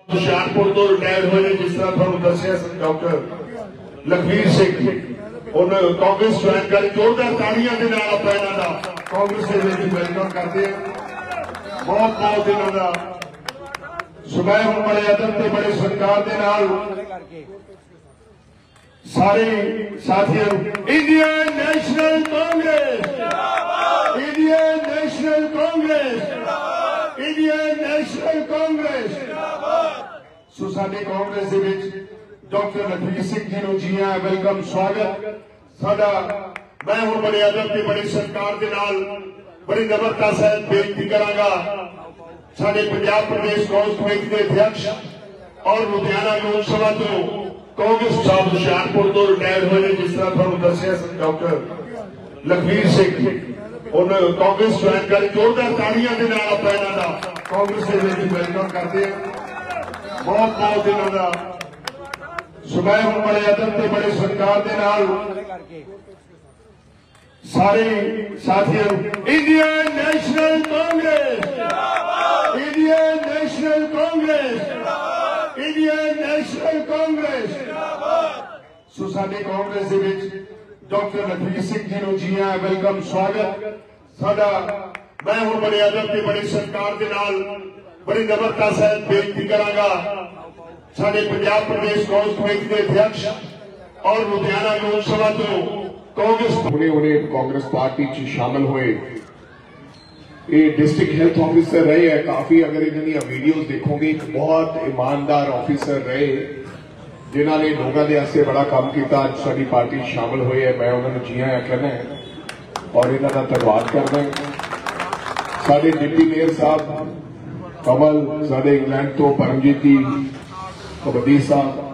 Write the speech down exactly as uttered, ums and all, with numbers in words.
ਹੁਸ਼ਿਆਰपुर तो रिटायर हुए जिस तरह थोड़ा दसिया डॉक्टर लखवीर सिंह उन्होंने कांग्रेस ज्वाइन कर जोरदार तालियां के नाल आपां इन्हां दा कांग्रेस दे विच वेलकम करते हैं। बहुत बहुत इन्हां दा सुबह हुण बड़े अदब ते बड़े सत्कार दे नाल सारे साथियों Indian national Congress Indian national Congress Indian national Congress so साडे कांग्रेस दे विच डॉक्टर लखवीर सिंह जी नूं जी आया वेलकम स्वागत साडा। मैं हुण बड़े अदब ते बड़े सत्कार दे नाल बड़ी नम्रता सहित बेनती करांगा साडे पंजाब प्रदेश कांग्रेस कमेटी के अध्यक्ष और लुधियाना लोक सभा तो कांग्रेस साहब हुशियारपुर तो रिटायर हुए जिस तरह थोड़ा दसिया डॉक्टर लखवीर सिंह उन्होंने कांग्रेस ज्वाइन कर जोरदार तालियां के नाल आपां इन्हां दा कांग्रेस दे विच वेलकम करते हैं। बहुत बहुत इन्हां दा सुबह हुण बड़े अदब ते बड़े सत्कार दे नाल सारे साथियों Indian national Congress Indian national Congress Indian national Congress so साडे कांग्रेस दे विच डॉक्टर लखवीर सिंह जी नूं जी आया वेलकम स्वागत साडा। मैं हुण बड़े अदब ते बड़े सत्कार दे नाल बड़ी नम्रता सहित बेनती करांगा साडे पंजाब प्रदेश कांग्रेस कमेटी के अध्यक्ष और लुधियाना लोक सभा तो कांग्रेस हुणे हुणे कांग्रेस पार्टी च शामिल हुए ये डिस्ट्रिक्ट हेल्थ ऑफिसर रहे हैं काफी। अगर इन्हां वीडियोज देखोगे एक बहुत ईमानदार ऑफिसर रहे जिन्हों ने लोगों के वास्ते बड़ा काम किया। अज साडी पार्टी शामिल हुए है मैं उन्होंने जी आया कहना है और इन्हों का धन्यवाद करना है। साडे डिप्टी मेयर साहब कमल साडे इंग्लैंड तो परमजीत जी कबड्डी साहब